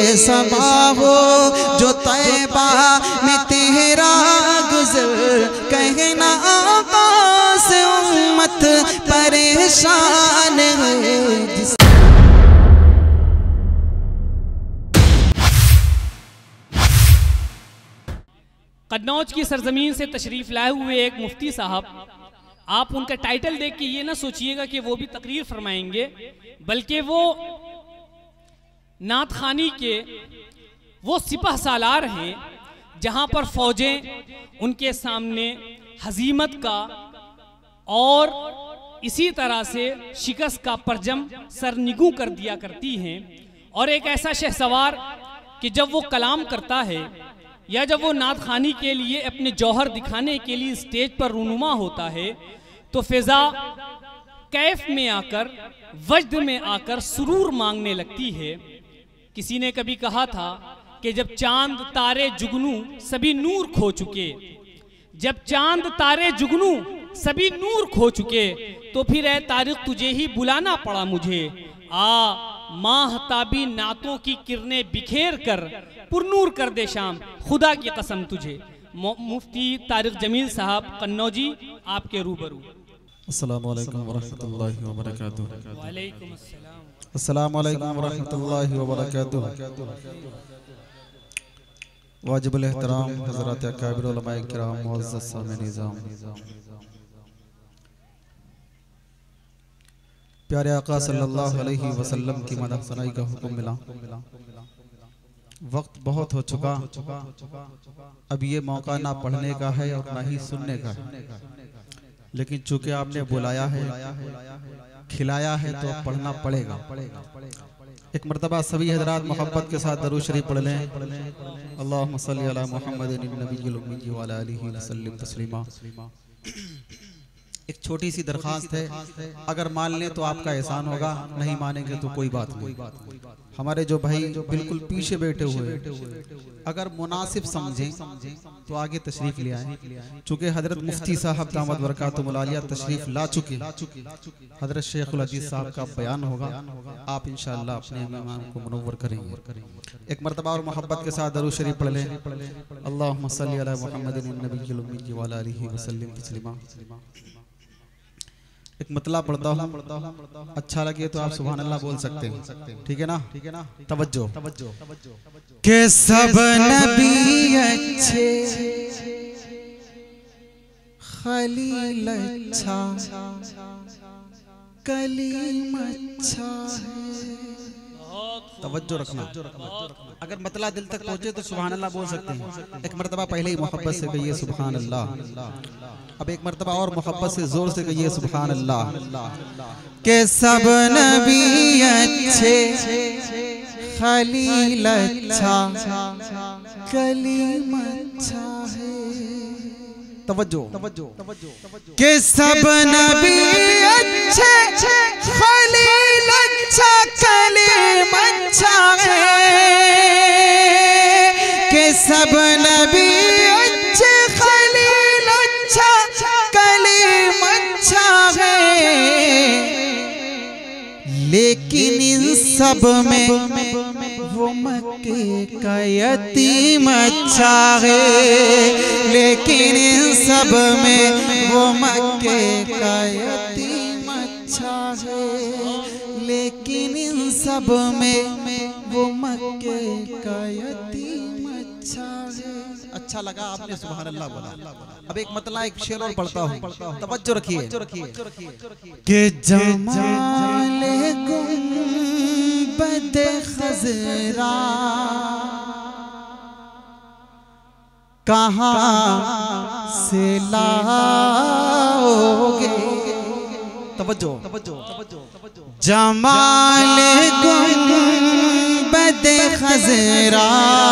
सबा हो जो तैबा में तेरा गुज़र, कहना आका से उम्मत परेशान है। कन्नौज की सरजमीन से तशरीफ लाए हुए एक मुफ्ती साहब, आप उनका टाइटल देख के ये ना सोचिएगा कि वो भी तकरीर फरमाएंगे, बल्कि वो नात खानी के वो सिपह सालार हैं जहाँ पर फौजें उनके सामने हजीमत का और इसी तरह से शिकस्त का परजम सरनिगू कर दिया करती हैं। और एक ऐसा शहसवार कि जब वो कलाम करता है या जब वो नात खानी के लिए अपने जौहर दिखाने के लिए स्टेज पर रूनुमा होता है तो फिजा कैफ में आकर, वजद में आकर सुरूर मांगने लगती है। किसी ने कभी कहा था कि जब चांद तारे जुगनू सभी नूर खो चुके, जब चांद तारे जुगनू सभी नूर खो चुके, तो फिर ऐ तारिक तुझे ही बुलाना पड़ा मुझे। माहताबी नातों की किरणें बिखेर कर पुरनूर कर दे शाम, खुदा की कसम तुझे। मुफ्ती तारिक जमील साहब कन्नौजी आपके रूबरू। अस्सलामु अलैकुम वरहमतुल्लाहि वबरकातुहू। वालेकुम अस्सलाम। अस्सलामु अलैकुम वरहमतुल्लाहि वबरकातुहू। वाजिबुल एहतराम हज़रात अकाबिर उलमाए किराम, मुअज़्ज़ज़ सामिन निज़ाम, प्यारे आका सल्लल्लाहु अलैहि वसल्लम की मदह सनाई का हुक्म मिला। वक्त बहुत हो चुका, अब ये मौका ना पढ़ने का है और ना ही सुनने का है, लेकिन चूंकि आपने बुलाया है, खिलाया है, तो पढ़ना पड़ेगा। एक मरतबा सभी हजरात मोहब्बत के साथ दरूद शरीफ पढ़ लें। अल्लाहुम्मा सल्ली अला मुहम्मदिन नबिय्यिल उम्मी व अला आलिहि वसल्लिम तस्लीमा। एक छोटी सी दरखास्त है, अगर मान लें तो आपका एहसान होगा, नहीं मानेंगे तो कोई बात नहीं। हमारे जो भाई बिल्कुल पीछे बैठे हुए, अगर मुनासिब समझें तो आगे तशरीफ ले आए। चूँकि हजरत मुफ्ती साहब दामद बरकातुहुल आलिया तशरीफ ला चुके, हजरत शेखुल हदीस साहब का बयान होगा, आप इंशाअल्लाह अपने इमाम को मुनव्वर करेंगे। एक मरतबा और मोहब्बत के साथ दरूद शरीफ पढ़ लें। अल्लाहुम्मा सल्ली अला मुहम्मदिन नबिय्यिल उम्मी व अला आलिहि वसल्लिम तस्लीमा। एक मतला पढ़ता हूँ, अच्छा लगे तो आप सुभान अल्लाह बोल सकते हैं, ठीक है ना? तवज्जो के सब नबी अच्छे, खलील अच्छा, कलीम अच्छा है। तवज्जो रखना, अगर मतला दिल तक पहुंचे तो सुभान अल्लाह बोल सकते हैं। एक मरतबा पहले ही मोहब्बत से कहिए सुभान अल्लाह, अब एक मरतबा और मोहब्बत से जोर से कहिए सुभान अल्लाह। के सब नबी अच्छे, खलील अच्छा, कलीम अच्छा है। तवज्जो के सब नबी अच्छे, खलील अच्छा, कलीम अच्छा है। के सब नबी अच्छे, खलील अच्छा, कलीम अच्छा है। लेकिन इन सब में वो मक्के का यतीम अच्छा है। लेकिन इन सब में वो मक्के का यतीम अच्छा है। लेकिन इन सब में वो मक्के का यतीम अच्छा है। अच्छा लगा आपने सुभान अल्लाह बोला। अब एक मतला एक शेर और पढ़ता हूँ, तवज्जो रखिए। के जमाले गुंबद खज़रा कहाँ से लाओगे? तवज्जो जमाले गुंबद खज़रा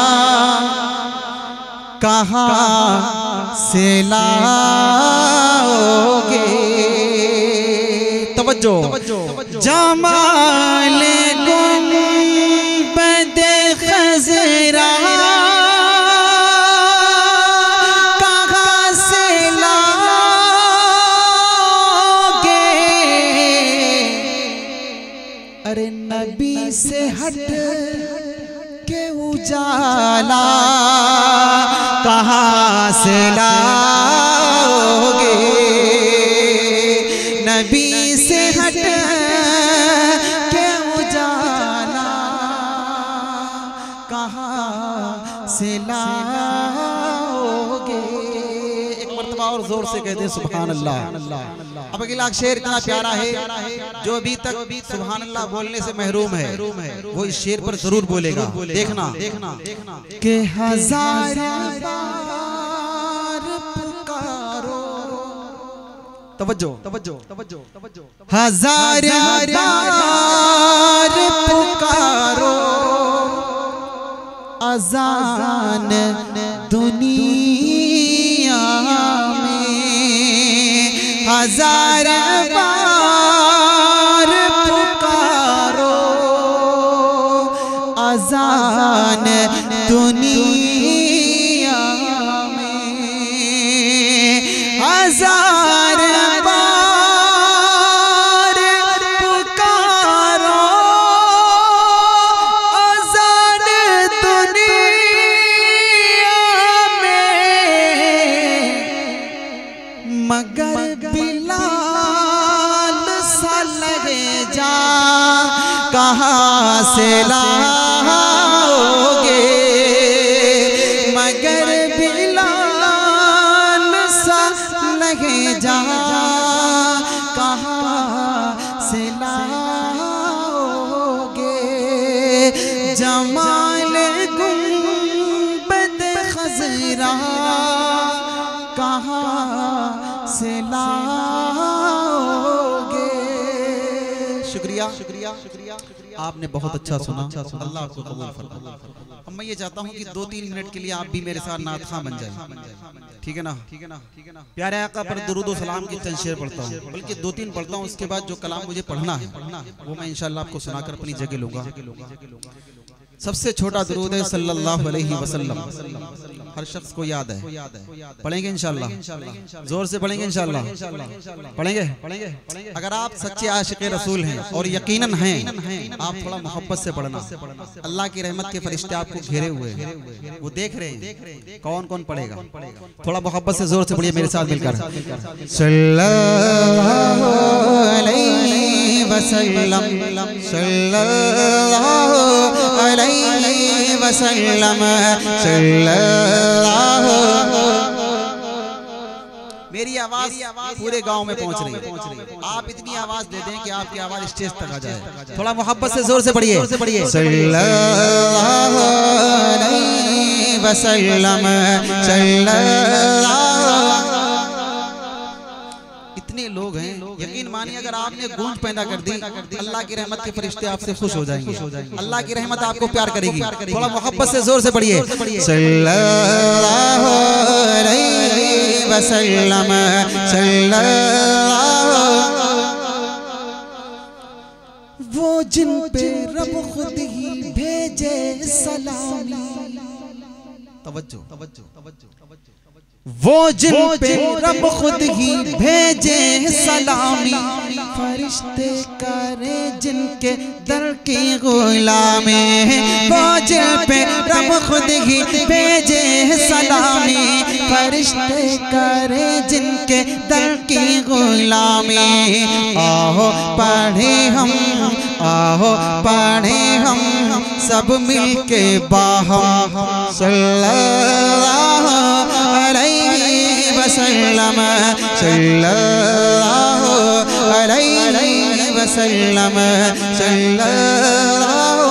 कहाँ से लाओगे? तवज्जो जमाले गुंबद खज़रा कहाँ से लाओगे? अरे नबी से हट के उजाला कहाँ से लाओगे, नबी से हट के उजाला कहाँ से लाओगे। एक मर्तबा और जोर से कहते सुभान अल्लाह। अब अगला शेर इतना प्यारा है, जो अभी तक सुभान अल्लाह बोलने से महरूम है वो इस शेर पर जरूर बोलेगा। देखना कि हजार बार पुकारो, तवज्जो, हजार बार पुकारो, अज़ान दुनिया में, हजार बार पुकारो, अज़ान दुनिया में, हजार बार पुकारो, अज़ान दुनिया में, मगर बिलाल सा लगे जा कहाँ से लाओगे, मगर बिलाल सा लगे जा कहाँ से लाओगे। जमाल गुंबद खज़रा कहाँ से लाओगे। शुक्रिया, आपने बहुत अच्छा सुना, अल्लाह आपको कबूल फरमाए। अब मैं ये चाहता हूँ कि 2-3 मिनट के लिए आप भी मेरे साथ नात ख़्वां बन जाए, ठीक है ना? प्यारे आका पर दुरूद व सलाम की चंद शेर पढ़ता हूँ, बल्कि 2-3 पढ़ता हूँ, उसके बाद जो कलाम मुझे पढ़ना है वो मैं इंशाअल्लाह आपको सुनाकर अपनी जगह लूँगा। सबसे छोटा दुरूद है सल्लल्लाहु अलैहि वसल्लम, हर शख्स को याद है। पढ़ेंगे इंशाअल्लाह, जोर से पढ़ेंगे इंशाअल्लाह, पढ़ेंगे। अगर आप सच्चे आशिक़ रसूल हैं और यकीनन हैं, आप थोड़ा मोहब्बत से पढ़ना। अल्लाह की रहमत के फरिश्ते आपको घेरे हुए हैं, वो देख रहे हैं कौन कौन पढ़ेगा। थोड़ा मोहब्बत से जोर से पढ़िए मेरे साथ मिलकर। सल्लल्लाहु अलैहि वसल्लम, सल्लल्लाहु अलैहि वसल्लम, सल्लल्लाहु। मेरी आवाज पूरे गांव में पहुंच रही है, आप इतनी आवाज दे दें कि आपकी आवाज स्टेज तक आ जाए। थोड़ा मोहब्बत से जोर से पढ़िए। सल्लल्लाहु अलैहि वसल्लम, सल्लल्लाहु। इतने लोग हैं, यकीन मानिए अगर आपने गूंज पैदा कर दी, अल्लाह की रहमत के फरिश्ते आपसे खुश हो जाएंगे, अल्लाह की रहमत आपको प्यार करेगी। थोड़ा मोहब्बत से जोर से पढ़िए। सल्लल्लाहु अलैहि वसल्लम, सल्लल्लाहु। वो जिन पे रब खुद ही भेजे सलामी, तवज्जो, वो जिन पे रब खुद ही भेजे सलामी, फरिश्ते करे जिनके दर की गुलामी। वो जिन पे रब खुद ही भेजे सलामी, फरिश्ते करे जिनके दर की गुलामी। आओ पढ़े हम, आओ पढ़े हम सब मिलके बाहम, सल्लल्लाहु अलैहि वसल्लम, सल्लल्लाहु अलैहि वसल्लम, सल्लल्लाहु।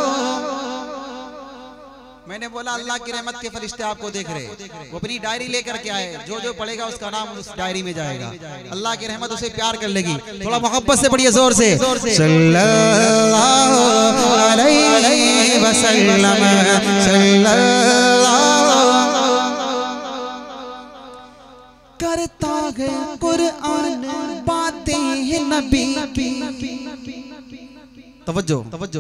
मैंने बोला अल्लाह की रहमत के फरिश्ते आपको देख रहे, वो अपनी डायरी लेकर के आए, जो जो पढ़ेगा उसका नाम उस डायरी में जाएगा, अल्लाह की रहमत उसे प्यार कर लेगी। थोड़ा मोहब्बत से पढ़िए जोर से। सल्लल्लाहु अलैहि वसल्लम, सल्लल्लाहु। करता है कुरान बातें नबी की, तवज्जो,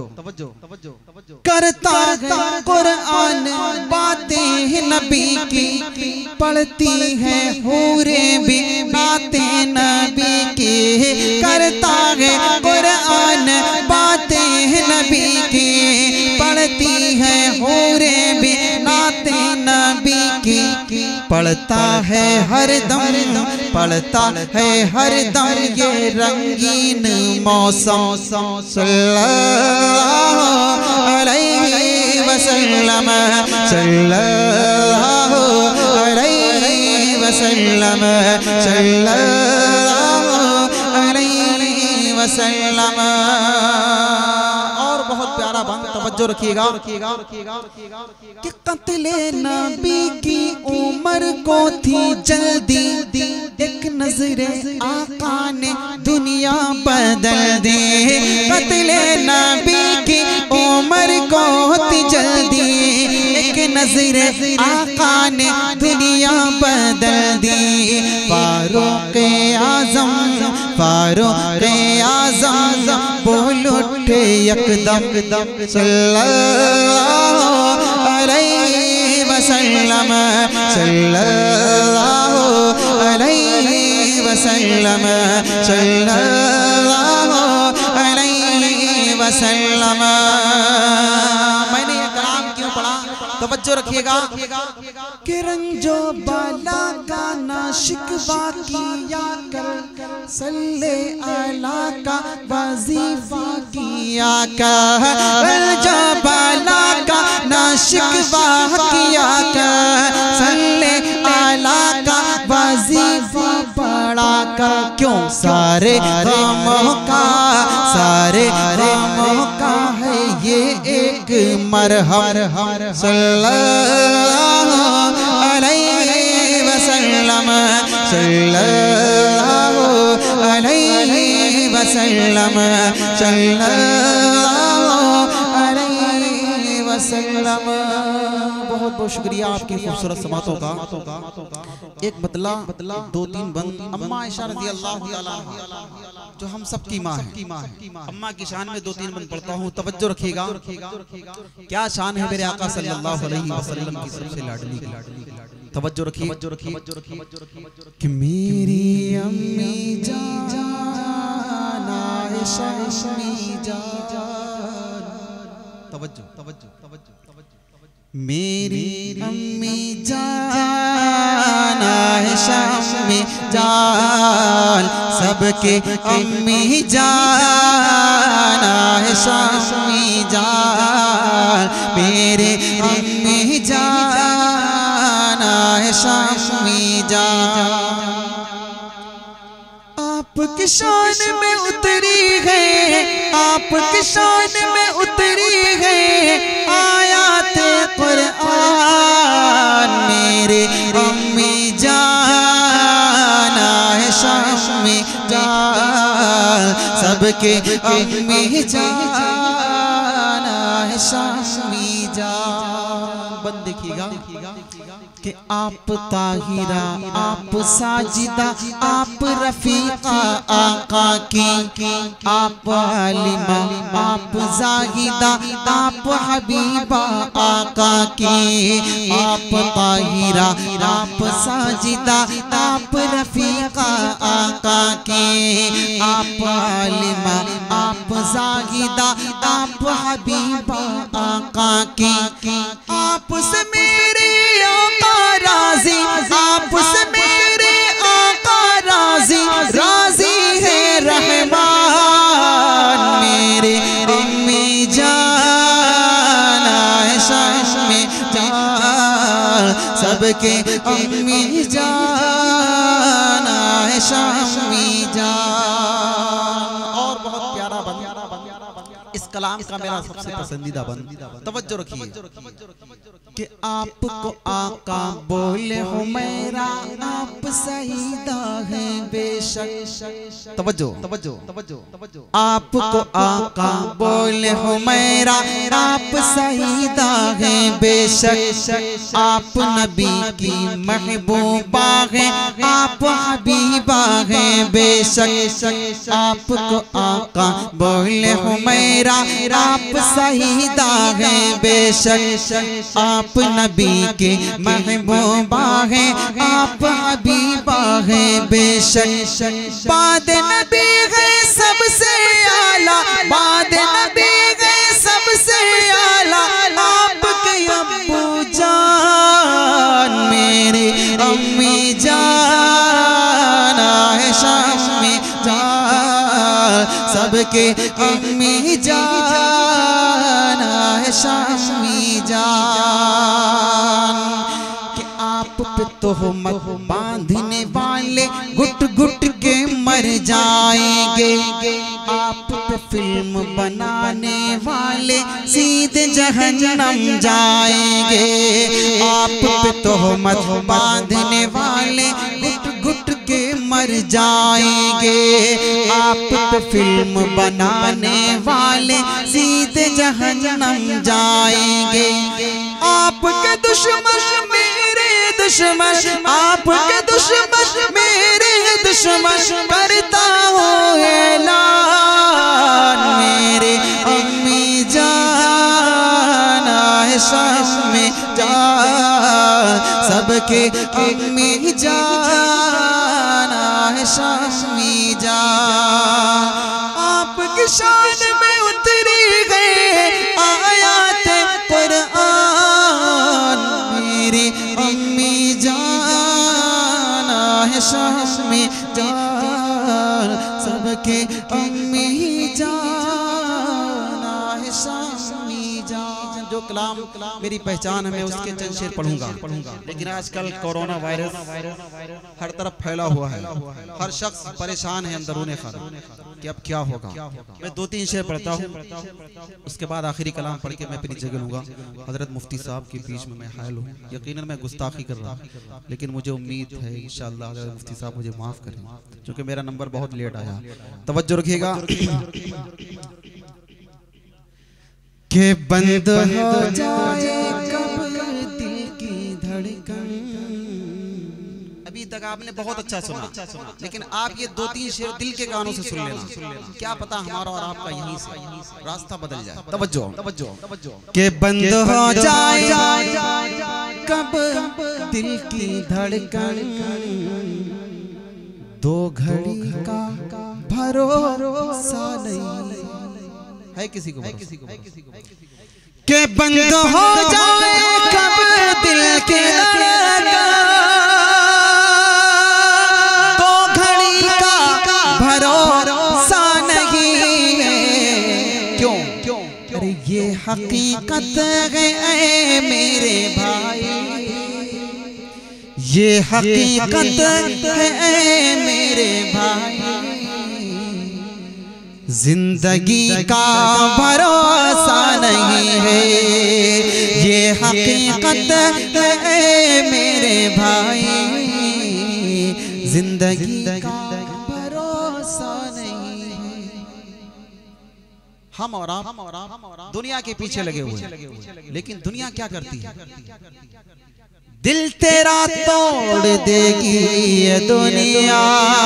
करता है कुरान बातें नबी की, पढ़ती है हूरे भी बातें नबी की। करता है कुरान बातें नबी की, पढ़ती है हूरे पढ़ता है हर दम, पढ़ता है हर दम ये रंगीन मौसम। सल्लल्लाहु अलैहि वसल्लम, सल्लल्लाहु अलैहि वसल्लम, सल्लल्लाहु अलैहि वसल्लम। और बहुत प्यारा बंद, तवज्जो रखिएगा कि कत्ले नबी की उम्र को थी जल्दी, एक नजरे आका ने दुनिया बदल दी। कत्ले नबी की उम्र को थी जल्दी, एक नजरे आका ने दुनिया बदल दी। फारूक आजम, फारूक आजम बोल उठे यकदम, सल्लल्लाहु अलैहि वसल्लम, सल्लल्लाहु अलैहि वसल्लम, सल्लल्लाहु अलैहि वसल्लम। मैंने ये कलाम क्यों पढ़ा, तवज्जो रखिएगा कि रंजो बाला का ना शिकवा किया कर, सल्ले अला का वजीफा किया कर। रंजो बाला का ना शिकवा किया कर, सल्ले अला का वजीफा पढ़ा कर। क्यों सारे गमों का, सारे गमों का है ये एक मरहम। सल्लल्लाहु अलैहि वसल्लम, सल्लल्लाहु अलैहि वसल्लम, सल्लल्लाहु अलैहि वसल्लम। बहुत बहुत शुक्रिया आपकी खूबसूरत समातों का। एक बतला दो तीन बंद। अम्मा आयशा रज़ी अल्लाह तआला अन्हा जो हम सब की माँ है, अम्मा की शान में दो तीन बंद पढ़ता हूँ, तवज्जो रखिएगा। क्या शान है मेरे आका सल्लल्लाहु अलैहि वसल्लम की सबसे लाडली की। तवज्जो रखिए कि मेरी अम्मी जान आयशा अम्मी जान, तवज्जो तवज्जो तवज्जो, मेरी अम्मी जान आयशा अम्मी जान, सबके अम्मी जान आयशा अम्मी जान, मेरे अम्मी जान आयशा अम्मी जान। आपकी शान में उतरी है, आपकी शान में उतरी है आयात कुरान। मेरे अम्मी जान आयशा अम्मी जान, सबके अम्मी जान आयशा अम्मी जान। बंद देखिएगा कि आप ताहिरा, आप साजिदा, आप रफीका आका की, आप आलिमा, आप जाहिदा, आप हबीबा आका की। आप ताहिरा, आप साजिदा, आप रफीका आका की, आप आलिमा, आप जाहिदा, आप हबीबा आका की। आपसे मेरे आका राजी, आपसे मेरे आका राजी, राजी है रहमान। मेरे अम्मी जान आयशा अम्मी जान, सबके अम्मी जान आयशा अम्मी जान। और बहुत प्यारा बंद, इस कलाम का मेरा सबसे पसंदीदा बंद, तवज्जो रखिए कि आपको आका बोले हुमैरा, आप सईदा हैं बेशक। तवज्जो तवज्जो तवज्जो तवज्जो। आपको आका बोले हुमैरा, आप सईदा हैं बेशक। आप नबी की महबूबा हैं, आप हबीबा हैं बेशक। आपको आका बोले हुमैरा, आप सईदा हैं बेशक। आप नबी के महबूबा हैं, आप हबीबा हैं बेशक। बाद नबी है सबसे आला, बाद नबी है सबसे आला, आपके अब्बू जान मेरे सबके अम्मी जान है शामी जान कि आप पे तोहमत बांधने वाले घुट घुट के मर जाएंगे, आप पे फिल्म बनाने वाले सीधे जहन्नम जाएंगे, आप पे तोहमत बांधने वाले घुट घुट के मर जाएंगे, आप पे फिल्म बनाने वाले सीधे जहन्नम जाएंगे। आपके दुश्मन मेरे दुश्मन, आपके दुश्मन मेरे दुश्मन करता हूँ ऐलान, मेरे अम्मी जान है शामी जान, सबके अम्मी जान है शामी जान। आपकी शान में उतरी गए आयात कुरान, मेरी अम्मी जान है शामी जान, सबके अम्मी जान है शामी जान। जो कलाम मेरी पहचान है मैं उसके चंद शेर पढ़ूंगा, लेकिन आजकल कोरोना वायरस हर तरफ फैला हुआ है, हर शख्स परेशान है अंदरूने खाना कि अब क्या होगा। मैं 2-3 शेर पढ़ता हूँ, उसके बाद आखिरी कलाम पढ़ के मैं अपनी जगह लूँगा। हजरत मुफ्ती साहब के बीच में मैं हायल हूँ, यकीनन मैं गुस्ताखी कर रहा हूँ, लेकिन मुझे उम्मीद है इंशाअल्लाह हजरत मुफ्ती साहब मुझे माफ़ करें, क्योंकि मेरा नंबर बहुत लेट आया। तवज्जो रखिएगा कि बंद हो जाए कब दिल की धड़कन। अभी तक आपने बहुत अच्छा सुना, लेकिन आप ये 2-3 शेर दिल के गानों से सुन लेना, क्या पता हमारा और आपका यहीं से रास्ता बदल जाए। तवज्जो तवज्जो कि बंद हो जाए कब दिल की धड़कन, 2 घड़ी का भरोसा नहीं है किसी को, के बंद हो जाए कब दिल के धड़कन, 2 घड़ी का भरोसा नहीं है। क्यों? अरे ये हकीकत है ऐ मेरे भाई, ये हकीकत है ऐ मेरे भाई, जिंदगी का भरोसा नहीं है, ये हकीकत है मेरे भाई, जिंदगी का भरोसा नहीं है। हम और आप दुनिया के पीछे लगे हुए हैं, लेकिन दुनिया क्या करती है? दिल तेरा तोड़ देगी ये दुनिया,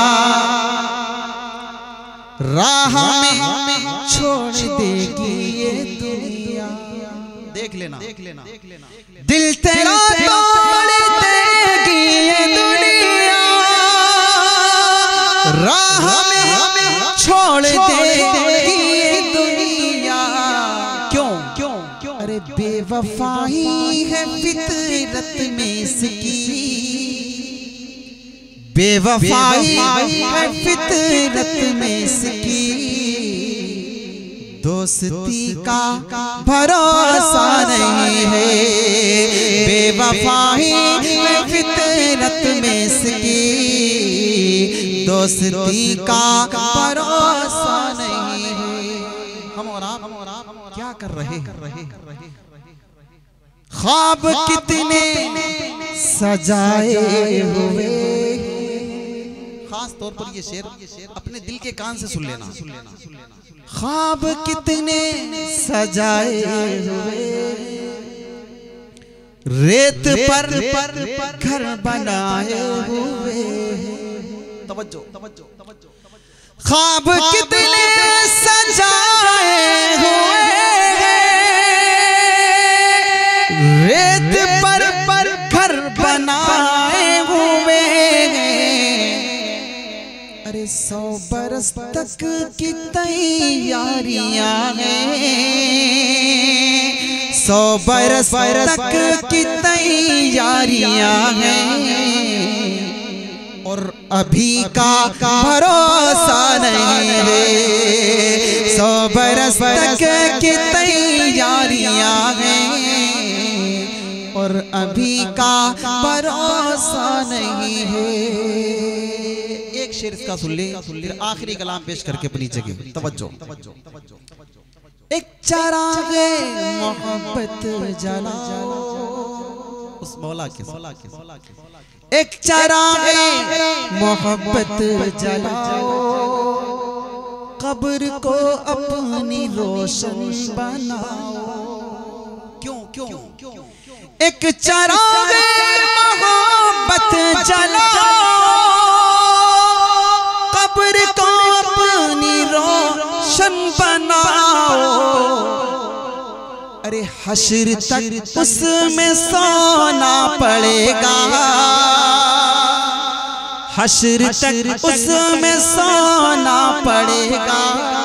राह में छोड़ देगी ये दुनिया। देख लेना दिल तेरा तोड़ देगी ये दुनिया, राह में छोड़ देगी ये दुनिया। क्यों? अरे बेवफाई है फितरत में इसकी, बेवफाई है फितरत में इसकी, दोस्ती का भरोसा नहीं है, बेवफाई है फितरत में इसकी, दोस्ती का भरोसा नहीं है। हम और आप क्या कर रहे हैं? ख्वाब कितने सजाए हुए, खास तौर पर ये शेर अपने दिल के कान से सुन लेना। ख्वाब कितने सजाए हुए, रेत पर घर बनाए हुए। तवज्जो। ख्वाब कितने सजाए हुए, रेत पर घर बनाए हुए। अरे 100 बरस तक की तैयारियां हैं, 100 बरस तक की तैयारियां हैं, और अभी का भरोसा नहीं है। 100 बरस तक की तैयारियां हैं और अभी का भरोसा नहीं है। एक शेर इसका सुन ले, फिर आखिरी कलाम पेश करके अपनी जगह तवज्जो। एक चरागे मोहब्बत जलाओ उस मौला के, एक चरागे मोहब्बत जलाओ, कब्र को अपनी रोशन बनाओ। क्यों क्यों एक चरागे मोहब्बत जलाओ, कब्र को अपनी रोशन बनाओ। अरे हश्र तक उसमें सोना पड़ेगा, हश्र तक उसमें सोना पड़ेगा।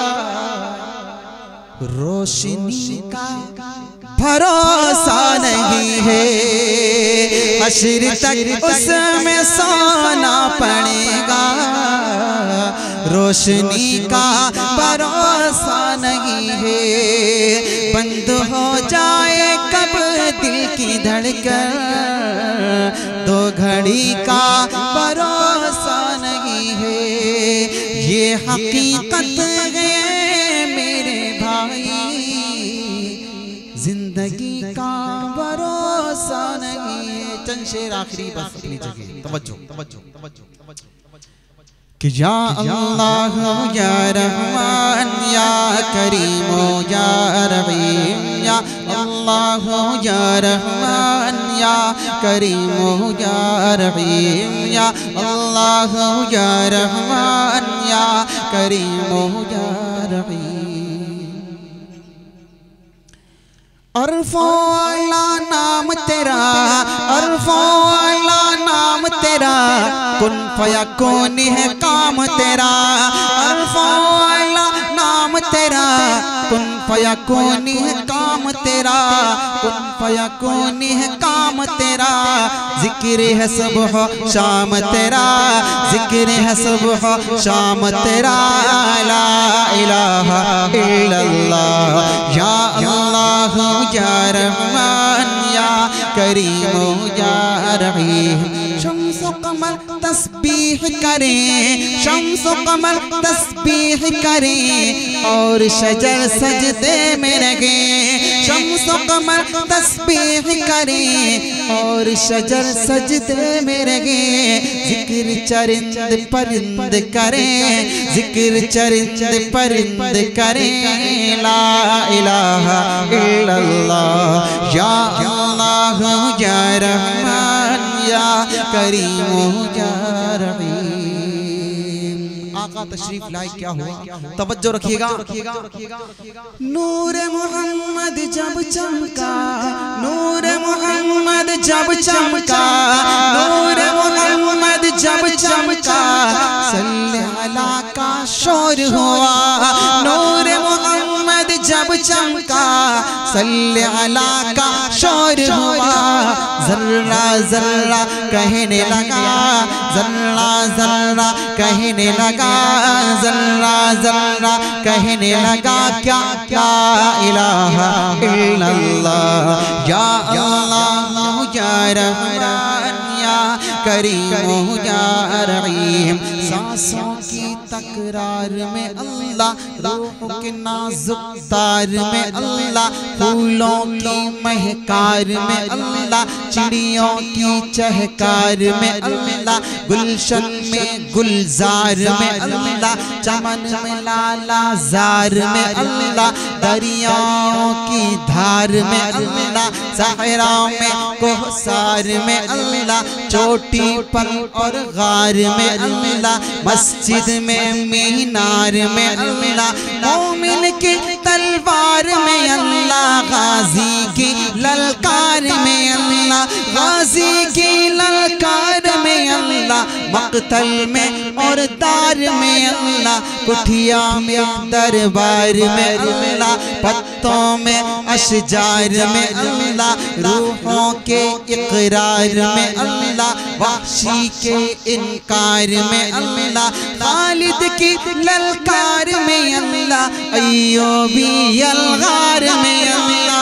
रोशनी का भरोसा नहीं है, हश्र तक उसमें सोना पड़ेगा। रोशनी का भरोसा नहीं है, बंद हो जाए कब दिल की धड़कन, 2 घड़ी का भरोसा नहीं है। ये हकीकत है मेरे भाई, जिंदगी का भरोसा नहीं है। चंद शेर आखिरी बस अपनी जगह तवज्जो तवज्जो तवज्जो कि या अल्लाह या रहमान या करीम या रहीम, या अल्लाह या रहमान या करीम या रहीम, या अल्लाह या रहमान या करीम या रहीम। अरफो अला नाम तेरा, अरफो अला नाम तेरा, कुन फयकून है काम तेरा। अरफो अला नाम तेरा, कुन फयकून है काम तेरा, कुन फयकून है काम तेरा। जिक्र है सुबह शाम तेरा, जिक्र है सुबह शाम तेरा। ला इलाहा इल्लल्लाह या अल्लाह या रहमान या करीम या रहीम। शम्सो कमर तस्बीह करें, शम्सो कमर तस्बीह करें और शजर सजदे में लगे। शम्सो कमर तस्बीह करें और शजर सजदे में लगे। जिक्र चरिंद परिंद करें, जिक्र चरिंद परिंद करें। ला इलाहा इल्लल्लाह या अल्लाह या रहमान या करीम या रहीम। आका तशरीफ लाए क्या हुआ, तवज्जो रखिएगा। नूर मोहम्मद जब चमका, नूर मोहम्मद जब चमका, नूर मोहम्मद जब चमका, सल्ले अला का शोर हुआ। नूर मोहम्मद जब चमका, सल्ले अला का शोर हुआ। जर्रा जर्रा कहने लगा, जर्रा जर्रा कहने लगा, जर्रा जर्रा कहने लगा क्या क्या इलाहा इल्लल्लाह या अल्लाह या रहमान या करीम या रहीम। सांसों की तकरार में अल्लाह, रूह के नाजुक तार में अल्लाह, फूलों की महकार में अल्लाह, चिड़ियों की चहकार में अल्लाह, गुलशन में गुलजार में अल्लाह, चमन में लाला जार में अल्लाह, दरियाओं की धार में अल्लाह, सहरा में कोहसार में अल्लाह, चोटी पर और गार में अल्लाह, मस्जिद में मीनार में अल्लाह, मोमिन की तलवार में अल्लाह, गाजी की ललकार में अल्लाह, गाजी की ललकार में अल्लाह, मक्तल में और दार में अल्लाह, कुठिया में दरबार में अल्लाह, पत्तों में अशजार में अल्लाह, रूहों के इकरार में अल्लाह, वहशी के इनकार में अल्लाह, खालिद की ललकार में अल्लाह, अय्यूबी अलगार में अल्लाह,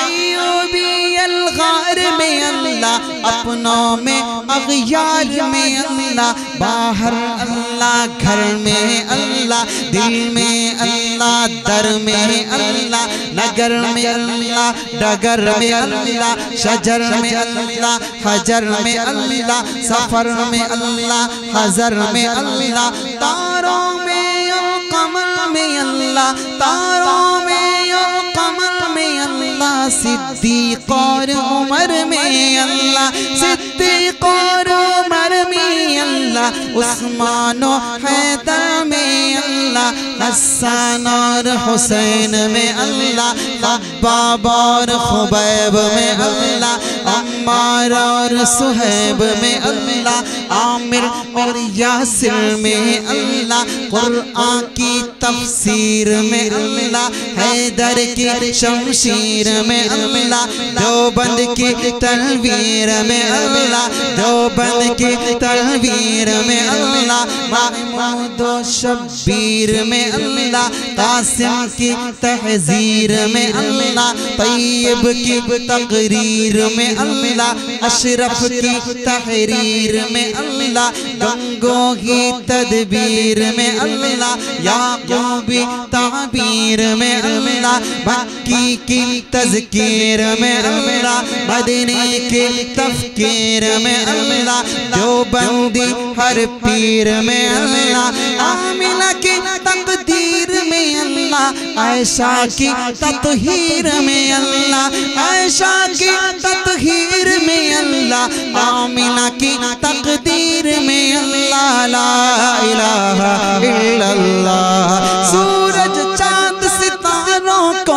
अय्यूबी अलगार में अल्लाह, अपनों में अगयार में अल्लाह, बाहर अल्लाह, घर में अल्लाह, दिल में अल्लाह, दर में अल्लाह, नगर में अल्लाह, डगर में अल्लाह, शजर में अल्लाह, हजर में अल्लाह, सफर में अल्लाह, हजर में अल्लाह, तारों में और कमर में अल्लाह, तारों में और कमर में अल्लाह, सिद्दीक और उमर में अल्लाह, सिद्दीक और उमर में अल्लाह, उस्मान और हैदर में अल्लाह, हसन और हुसैन में अल्लाह, खब्बाब और खुबैब में अल्लाह, अम्मार और सुहैब में अल्लाह, आमिर और यासिर में अल्लाह, कुरआन की तफसीर में अल्लाह, हैदर की शमशीर में अल्लाह, देवबंद की तनवीर में अल्लाह, देवबंद की तनवीर में अल्लाह, महमूद शब्बीर में अल्लाह, कासिम की तहजीर में अल्लाह, तैयब की तकरीर में अल्लाह, अशरफ की तहरीर में अल्लाह, गंगों की तदबीर में अल्लाह, याकूबी ताबीर में अल्लाह, मक्की की तज़कीर में अल्लाह, मदनी की तफ़कीर में अल्लाह, देवबंदी हर पीर में अल्लाह, आमिना की तकदीर में अल्लाह, आयशा की ततहीर में अल्लाह, आयशा की ततहीर में अल्लाह, आमिना की तकदीर में अल्लाह, ला इलाहा इल्लल्लाह। सूरज चांद सितारों को,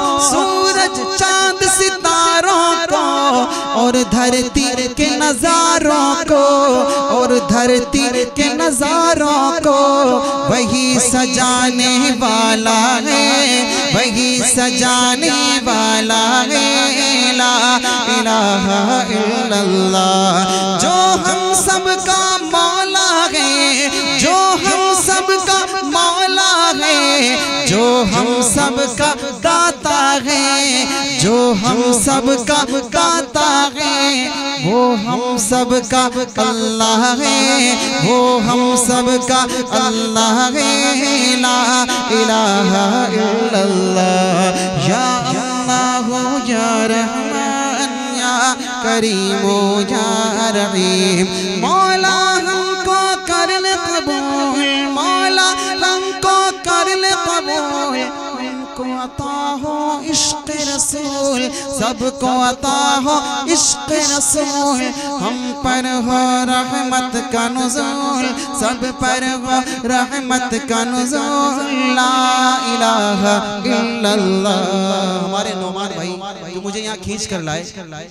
सूरज चांद सितारों को, और धरती के नजारों को, और धरती के नजारों को, वही सजाने वाला है, वही सजाने वाला है, ला इलाहा इल्लल्लाह। जो हम सबका मौला है, जो हम सबका मौला है, जो हम सबका दाता है, जो हम सबका दाता है, वो हम सबका अल्लाह है, वो हम सबका अल्लाह है, ला इलाहा इल्लल्लाह। या अल्लाह या रहमान या करीम या रहीम, मौला हमको कर ले कबूल, मौला हमको कर ले कबूल, हमको अता हो इश्क़ रसूल, सबको अता हो इश्क़ रसूल, हम पर हो रहमत का नुज़ूल, सब पर हो रहमत का नुज़ूल, ला इलाहा इल्लल्लाह। हमारे नौमान भाई जो मुझे यहाँ खींच कर लाए,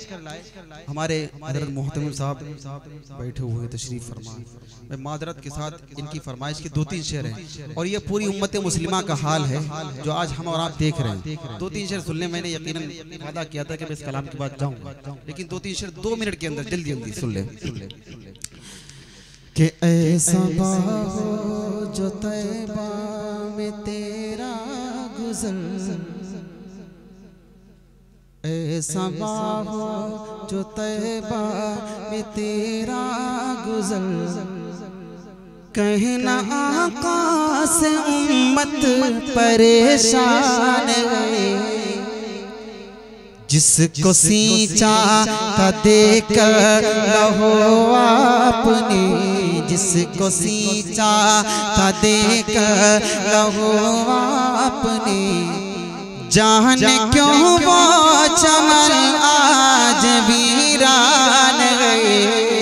हमारे हज़रत मोहतरम साहब बैठे हुए तशरीफ फरमा, मैं मादरत के साथ इनकी फरमाइश के 2-3 शेर हैं, और ये पूरी उम्मत मुस्लिमा का हाल है जो आज हम और आप देख रहे हैं। 2-3 शेर सुनने मैंने यकीनन वादा किया था कि मैं इस कलाम के बाद जाऊंगा, लेकिन 2-3 शेर 2 मिनट के अंदर जल्दी जल्दी सुन ले। कि ऐसा हो जो तैबा में तेरा गुज़र, ऐसा हो जो तैबा में तेरा गुज़र, कहना आका से उम्मत परेशान है, जिसको सींचा था देकर लहो आपने, जिसको सींचा था देकर लहो आपने, जाने क्यों वो चमन आज वीरान गए,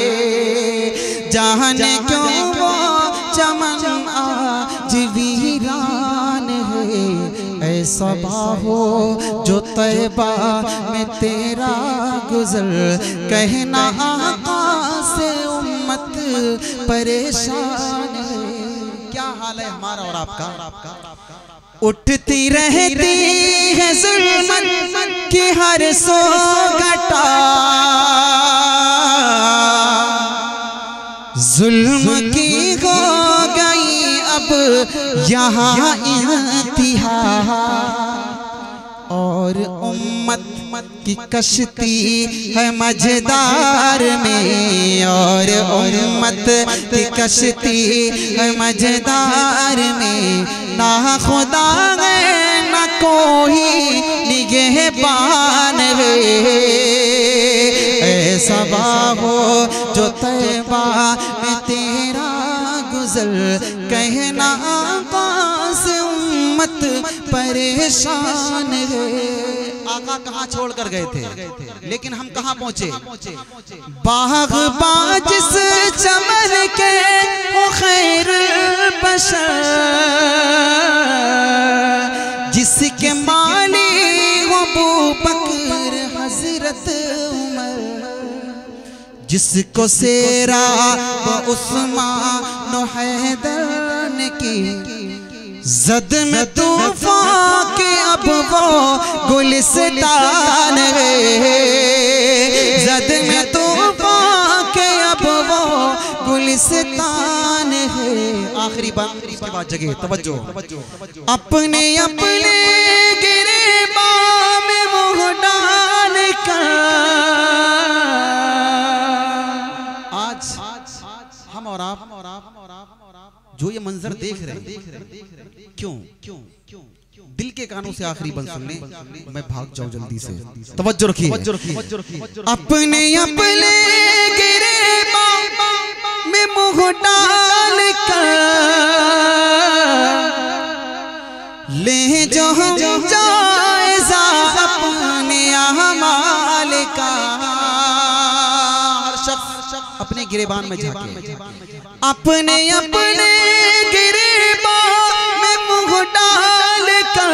जाने क्यों वो चमन आज वीरान है, ऐसा हो जो तैबा में तेरा गुज़र, कहना आका से उम्मत परेशान है। क्या हाल है हमारा और आपका? उठती रहती है जुल्मत की हर सो घटा, जुल्म की हो गई अब यहाँ इंतहा, और उम्मत की कश्ती है मझदार में, और उम्मत की कश्ती है मझदार में। ना खुदा है ना कोई निगहबान है, ऐसा हो जो तैबा में तेरा गुजर, कहना आकाश उम्मत परेशान है। आका कहाँ छोड़ कर गए थे, लेकिन हम कहाँ पहुँचे? बाग बाजिस चमन के वो खैर बशर, जिसके माली वो अबू बकर हजरत उमर, जिसको सेरा व उस्मान व हैदर ने की, जद में तूफान के अब वो गुलिस्तान है, जद में तूफान के अब वो गुलिस्तान है। आखिरी बात, इसके बाद जगह तवज्जो। अपने अपने गिरेबान में मुँह डाल कर आज हम और आप जो ये मंजर देख रहे हैं, क्यों दिल के कानों से आखिरी बंद सुन लें, मैं भाग जाऊं जल्दी से। तवज्जो रखिए। अपने अपने गिरेबान में मुँह डाल कर ले जो हम जायजा अपने अमाल का। हर शख्स अपने गिरेबान में झांके, अपने अपने गिरेबान में मुँह डाल कर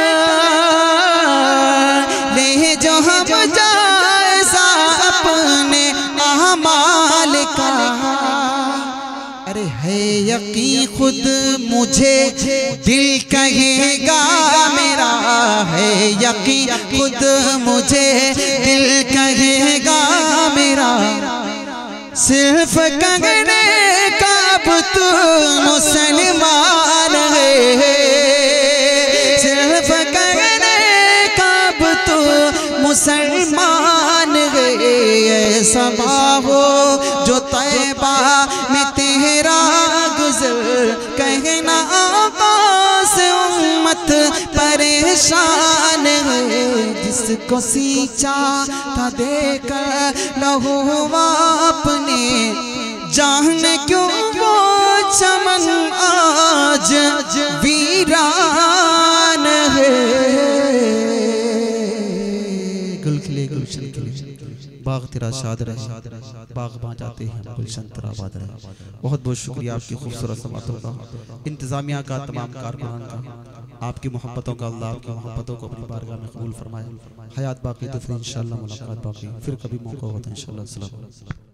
ले जो हम जायजा अपने अमाल का। अरे है यकीन खुद मुझे दिल कहेगा मेरा, है यकीन खुद मुझे दिल कहेगा मेरा, सिर्फ कहने का अब तू मुसलमान है, सिर्फ कहने का अब तू मुसलमान है। ऐसा हो जो तैबा में तेरा गुजर, कहना आकाश उम्मत परेशान है। जिसको सींचा था देकर लहू आपने, जाने क्यों वो चमन आज वीरान है। गुल खिले गुलशन खिले, बाग तेरा शाद रहे, बाग बाँ जाते हैं गुलशन तेरा आबाद रहे। बहुत बहुत शुक्रिया आपकी खूबसूरत समातों का, इंतज़ामिया का, तमाम कारकुनान का। आपकी मोहब्बतों का अल्लाह आपकी मोहब्बतों को अपनी बारगाह में कबूल फरमाए। हयात बाकी तो फिर इंशाअल्लाह मुलाकात बाकी, फिर कभी मौका होता है इंशाअल्लाह।